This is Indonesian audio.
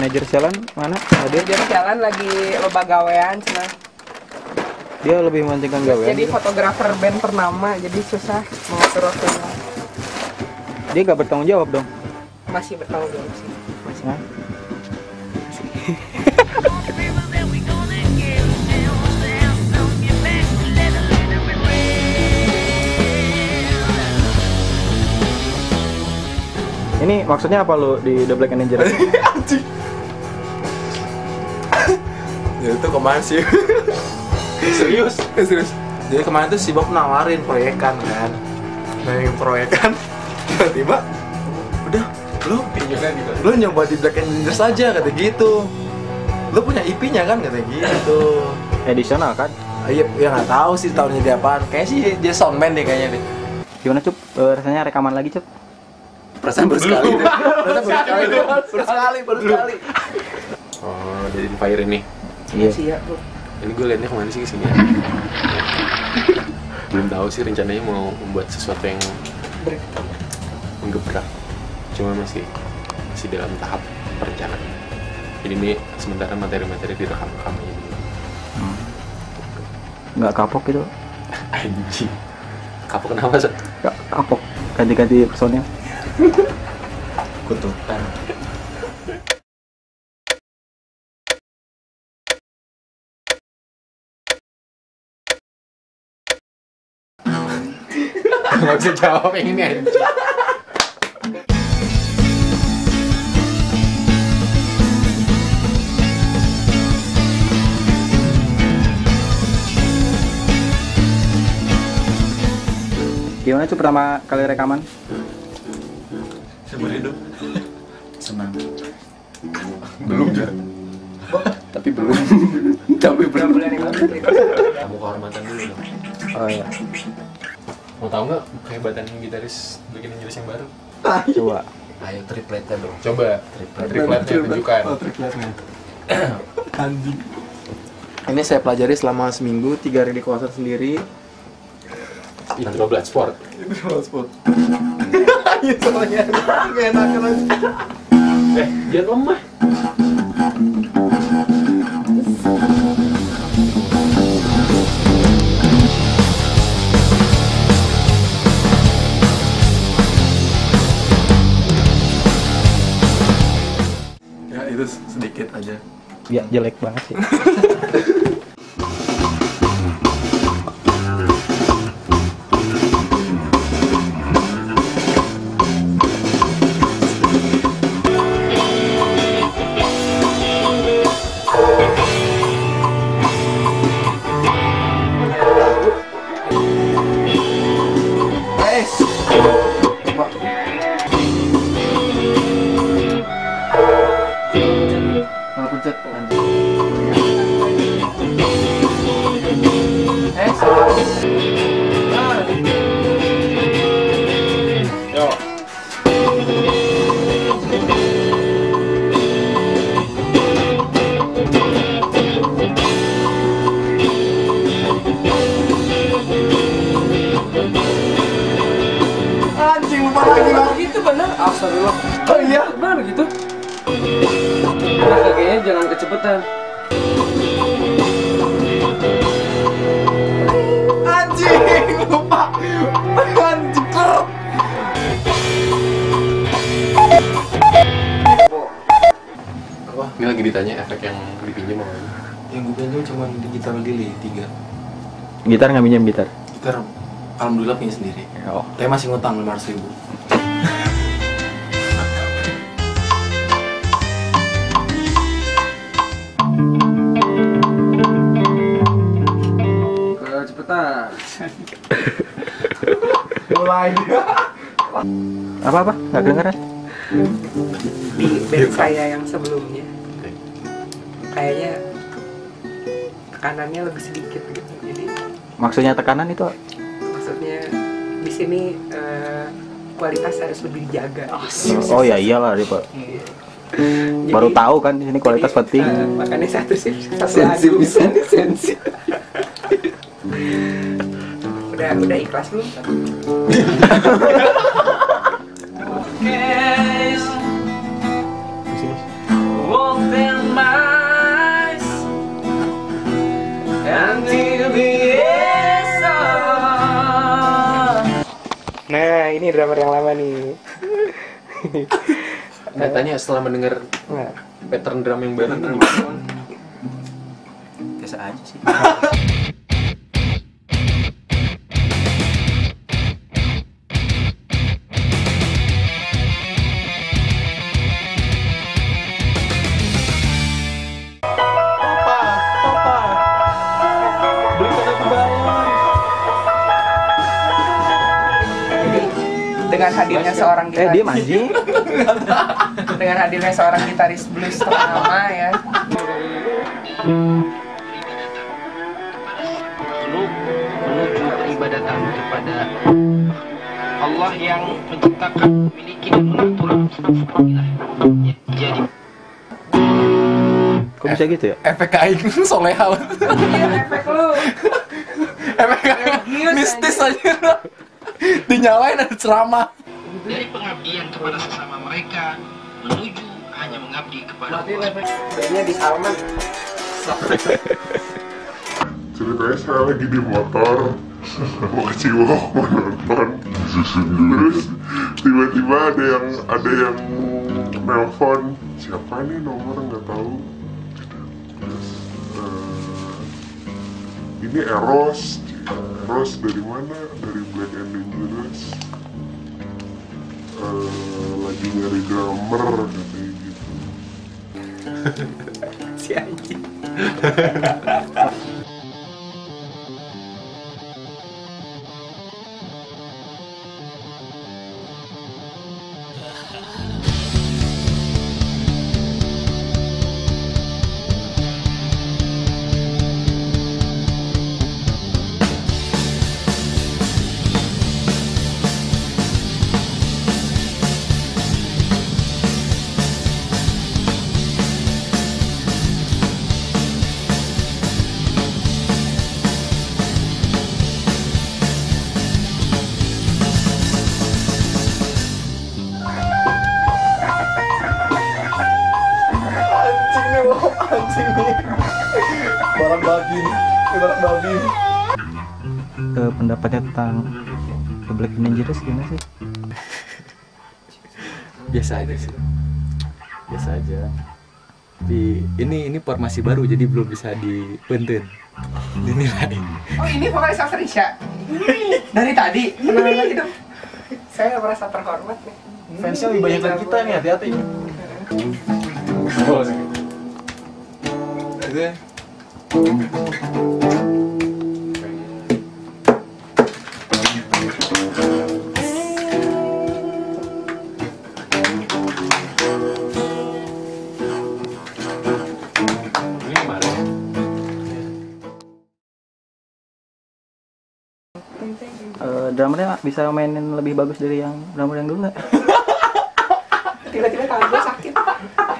manajer jalan mana? Hadir? Manajer jalan lagi loba gawean cenah. Dia lebih mementingkan gawean. Jadi fotografer band ternama, jadi susah mengatur waktunya. Dia gak bertanggung jawab dong. Masih bertanggung jawab sih. Masih. Hah? Ini maksudnya apa lo di The Black Manager? Anjing. Ya itu kemarin sih. Serius? Serius. Jadi kemarin tuh si Bob nawarin proyekan kan. Nawarin proyekan. Tiba-tiba udah lu nyoba di Black Manager saja kata gitu. Lu punya IP-nya kan kata gitu. Edisional kan? Iya, ya nggak tahu sih tahunnya dia apaan. Kayaknya sih dia soundman deh kayaknya deh. Gimana Cup? Rasanya rekaman lagi Cup? Perasaan baru sekali. Baru sekali. Oh, jadi Fire ini. Iya. Sih ya, Bu. Ini gue liatnya kemana sih kesini ya? Belum tahu sih rencananya mau membuat sesuatu yang menggebrak. Cuma masih dalam tahap perencanaan. Jadi ini sementara materi-materi direkam-rekam aja dulu. Nggak kapok gitu? Anjing. Kapok kenapa sih? Nggak kapok. Ganti-ganti personil. Kutukan. Gak bisa jawab yang ini anjing. Gimana Cup pertama kali rekaman? Seumur hidup. Senang. Belum ya? Tapi belum. Berapa bulan yang lalu? Kamu kehormatan dulu dong. Oh iya. Mau tahu nggak kehebatan gitaris bikin jenis yang baru? Coba. Ayo tripletnya dong. Coba tripletnya tunjukkan. Oh, tripletnya. Anjing. Ini saya pelajari selama seminggu, 3 hari di kawasan sendiri. Ini Blood Sport. Ini sport. Ayo soalnya gak enakan aja. Jangan lemah. Ya itu sedikit aja. Ya jelek banget sih. Kalau pencet Yo. anjing lupa lagi bang. Gitu bener. Astagfirullah. Oh iya. Bener gitu. Nah, kayaknya jangan kecepatan. Anjing lupa. Anjing klub. Apa? Ini lagi ditanya efek yang dipinjam sama ini. Yang gue pinjam cuma di gitar Lili 3. Gitar nggak minjem gitar? Gitar alhamdulillah punya sendiri. Oh. Tapi masih ngutang 500.000. Cepetan. Mulai. Apa? Nggak kedengeran? Di band saya yang sebelumnya kayaknya tekanannya lebih sedikit gitu. Jadi Maksudnya tekanan itu? maksudnya di sini kualitas harus lebih dijaga. Oh ya iyalah dia Pak. Iya. Baru Jadi, tahu kan di sini kualitas penting. makanya satu Sensi lagu bisa sensi. udah ikhlas belum? Di sini. ini drummer yang lama nih. Katanya setelah mendengar Nah, pattern drum yang baru ini Biasa aja sih. dengan hadirnya seorang gitaris, Dia anjing. dengan hadirnya seorang gitaris blues ternama ya. Menuju peribadatan kepada Allah yang menciptakan, memiliki dan mengatur ya, jadi Kok bisa gitu ya? Efek aing soleha. Iya, efek lu. Efek aing mistis aja. Dinyalain ada ceramah. dari pengabdian kepada sesama mereka menuju hanya mengabdi kepada Allah. Kayaknya di Salman. Ceritanya saya lagi di motor mau ke Ciwok mau nonton, terus tiba-tiba ada yang nelpon, siapa nih nomor nggak tahu, terus ini Eros dari mana, dari Black and Dangerous, lagi nyari drummer katanya gitu. Si anjing. Anjing nih. Balak babi nih. Balak babi. Pendapatnya tentang The Black and Dangerous gimana sih? Biasa aja sih, biasa aja. Ini formasi baru jadi belum bisa dipunten dinilai. Oh, ini vokalis Afrisha. Dari tadi kenapa hidup? Saya merasa terhormat nih. Fansnya lebih banyak dari kita nih, hati-hati. Itu ya. ini kemarin Drummernya bisa mainin lebih bagus dari yang drummer yang dulu nggak? Tiba-tiba tangan gue sakit.